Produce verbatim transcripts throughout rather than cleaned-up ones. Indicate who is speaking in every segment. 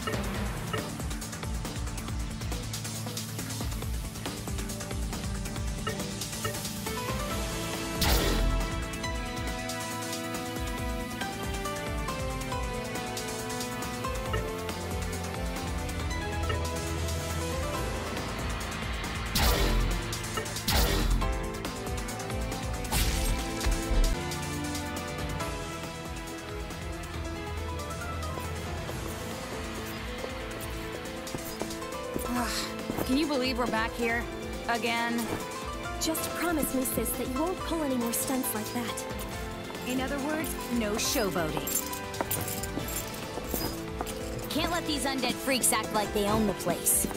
Speaker 1: Can you believe we're back here? Again?
Speaker 2: Just promise me, sis, that you won't pull any more stunts like that.
Speaker 1: In other words, no showboating.
Speaker 3: Can't let these undead freaks act like they own the place.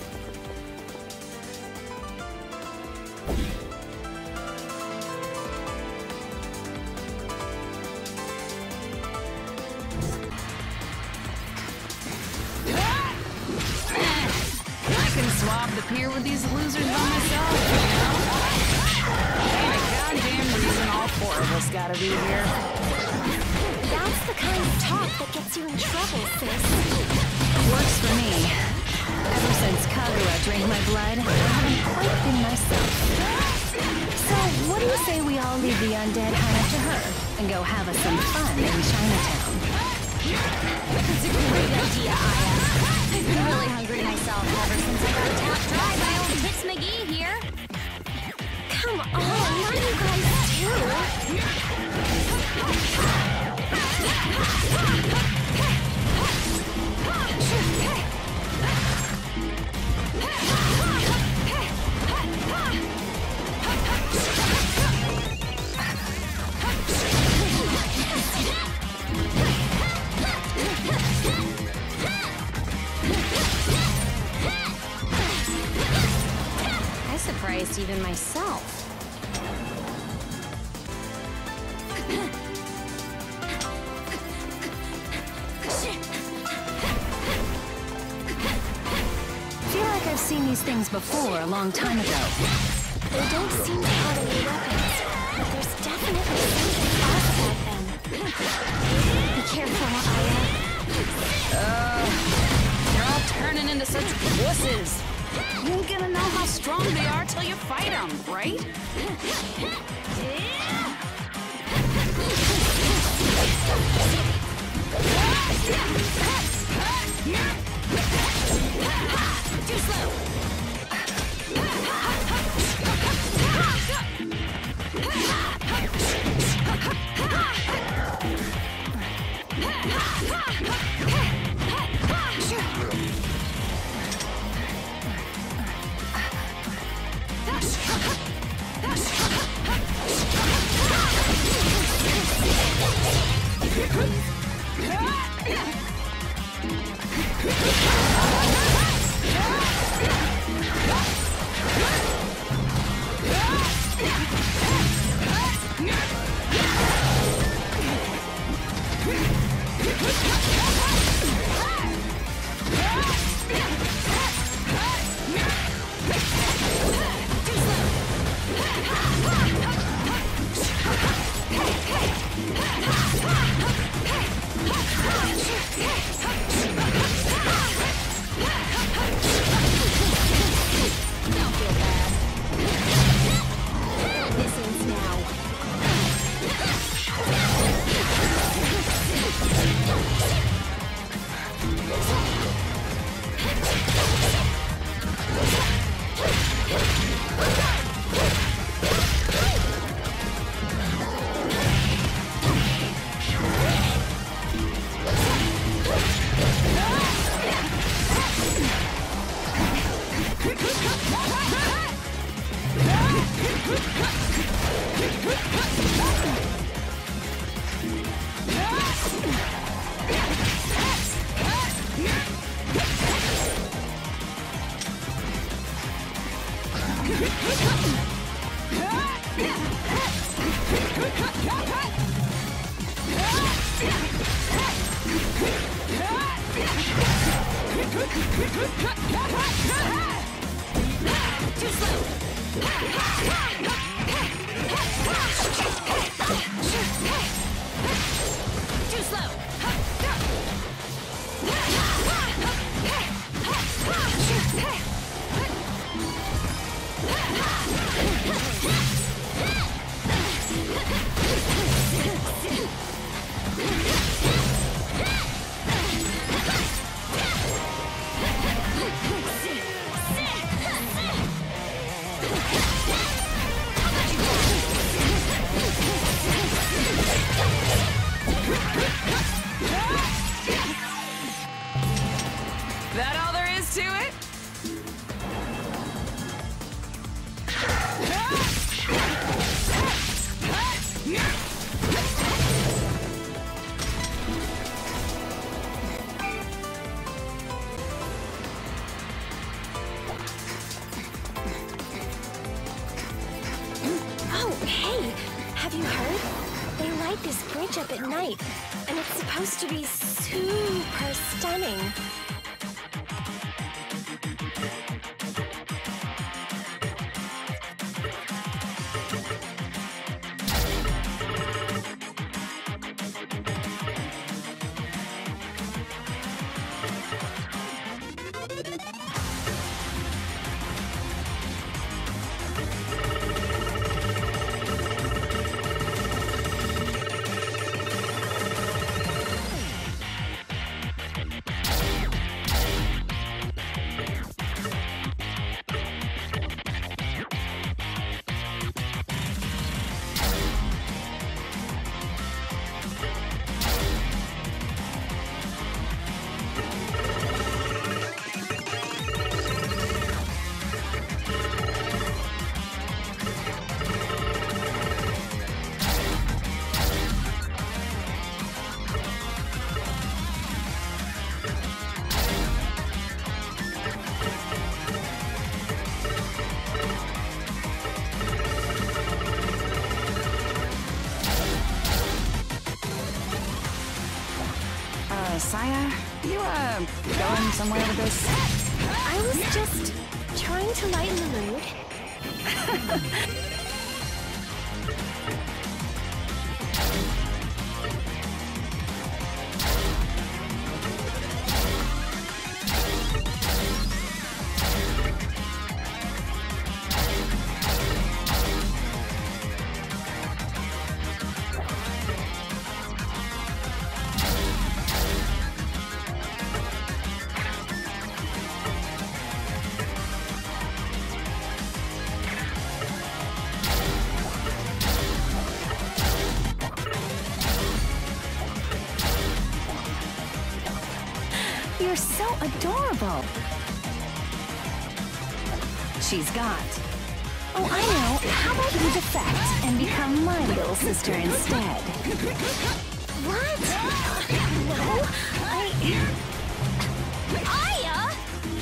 Speaker 1: Swab the pier with these losers by myself, you know? Ain't a goddamn reason all four of us gotta be here.
Speaker 2: That's the kind of talk that gets you in trouble, sis.
Speaker 4: Works for me. Ever since Kagura drank my blood, I haven't quite been myself. So, what do you say we all leave the undead hunt to her and go have us some fun in Chinatown?
Speaker 3: That's a great idea, Aya. I've been really hungry myself ever since I got tapped dry by old Tits McGee here.
Speaker 2: Come on, not you guys too.
Speaker 4: I surprised even myself. Feel like I've seen these things before a long time ago.
Speaker 2: They don't seem to have any weapons, but there's definitely something off about them. Be careful, Aya.
Speaker 1: Uh, they're all turning into such wusses. You ain't gonna know how strong they are till you fight them, right?
Speaker 3: Too slow. Too slow.
Speaker 1: that all there is to it?
Speaker 2: Oh, hey! Have you heard? They light this bridge up at night, and it's supposed to be super stunning.
Speaker 1: Saya, you, uh, going somewhere with this?
Speaker 2: I was just trying to lighten the mood.
Speaker 4: You're so adorable. She's got. Oh, I know. How about you defect and become my little sister instead?
Speaker 2: What? No, I... Aya!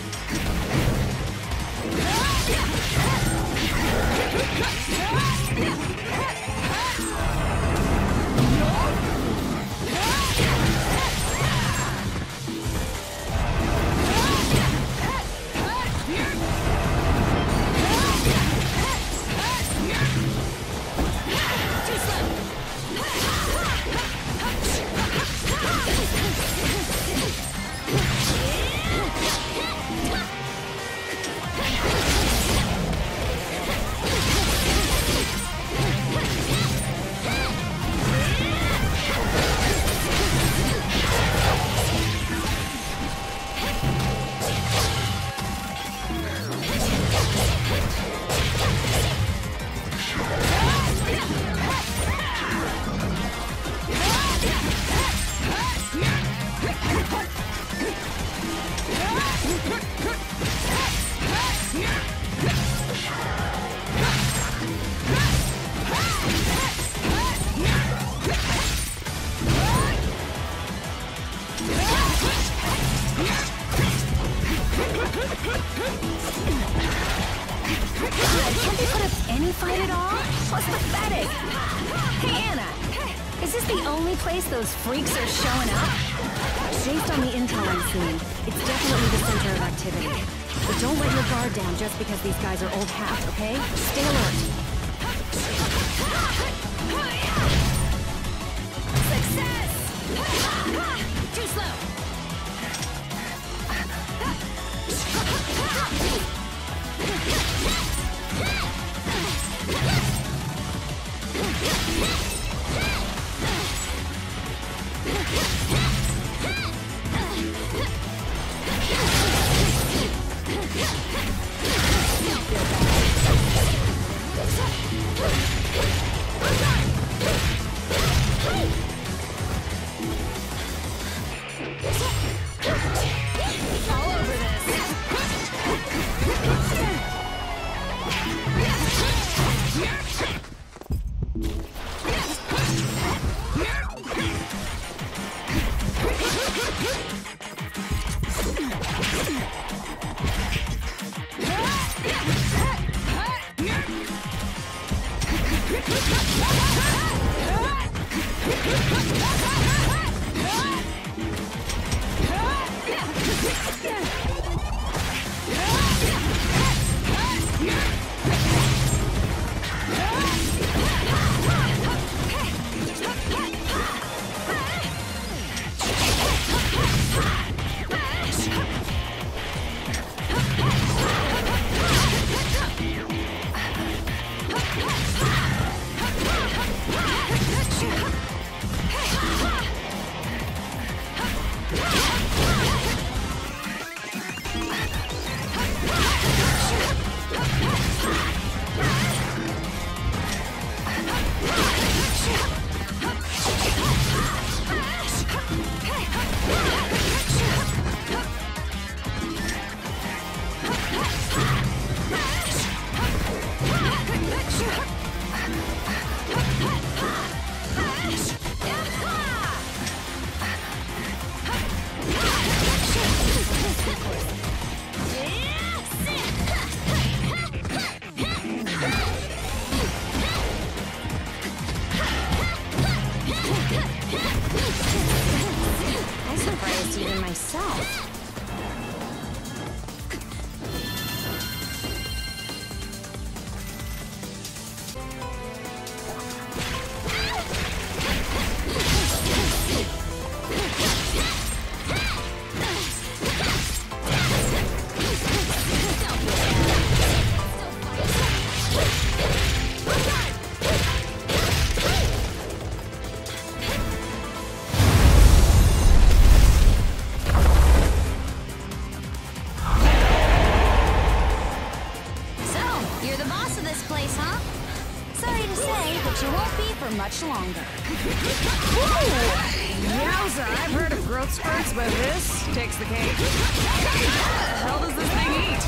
Speaker 4: Can't they put up any fight at all? What's pathetic? Hey, Anna, is this the only place those freaks are showing up? Based on the intel I'm seeing, it's definitely the center of activity. But don't let your guard down just because these guys are old hat, okay? Stay alert.
Speaker 3: Success! Too slow!
Speaker 2: Hey!
Speaker 3: much longer.
Speaker 1: Yowza, I've heard of growth spurts, but this takes the cake. What the hell does this thing eat?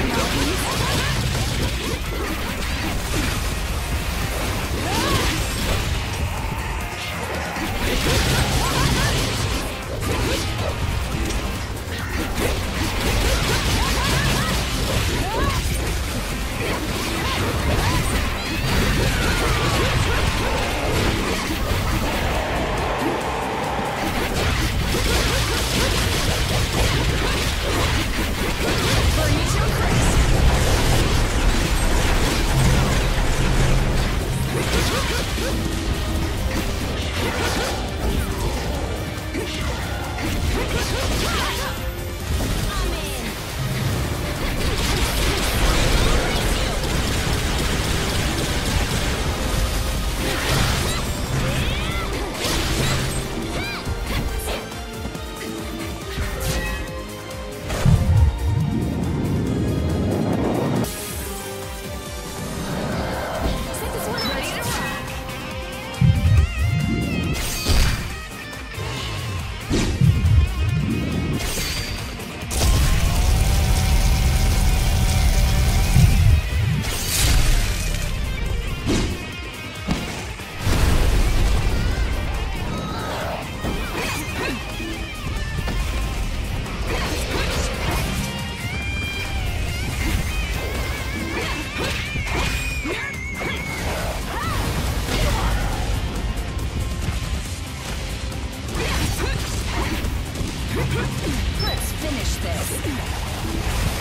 Speaker 3: Let's finish this.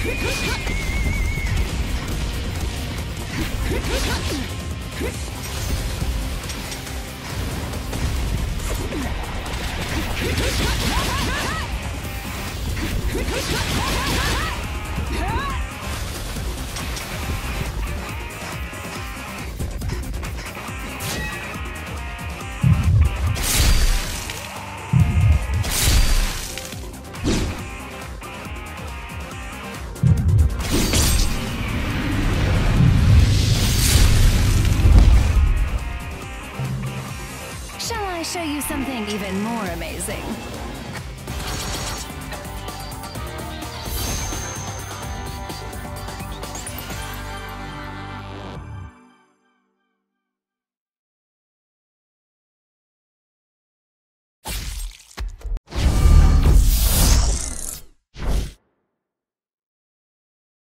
Speaker 4: Shall I show you something even more amazing?